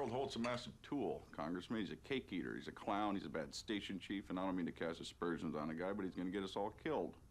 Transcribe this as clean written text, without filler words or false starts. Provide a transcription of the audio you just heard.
Donald Holt's a massive tool, Congressman. He's a cake eater. He's a clown. He's a bad station chief. And I don't mean to cast aspersions on a guy, but he's going to get us all killed.